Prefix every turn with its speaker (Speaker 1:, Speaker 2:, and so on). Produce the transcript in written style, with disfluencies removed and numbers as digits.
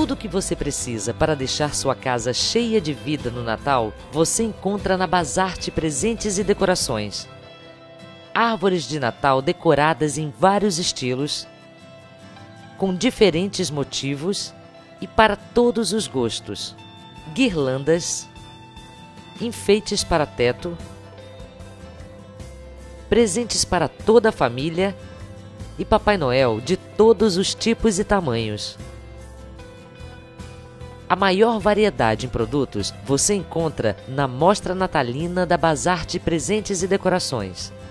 Speaker 1: Tudo o que você precisa para deixar sua casa cheia de vida no Natal, você encontra na Bazarte Presentes e Decorações. Árvores de Natal decoradas em vários estilos, com diferentes motivos e para todos os gostos. Guirlandas, enfeites para teto, presentes para toda a família e Papai Noel de todos os tipos e tamanhos. A maior variedade em produtos você encontra na Mostra Natalina da Bazarte Presentes e Decorações.